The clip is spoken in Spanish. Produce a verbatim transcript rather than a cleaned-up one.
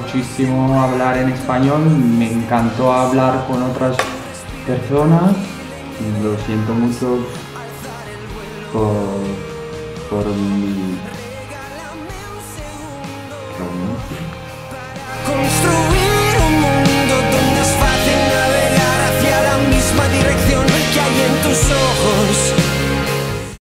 muchísimo hablar en español, me encantó hablar con otras personas. Lo siento mucho por, por mi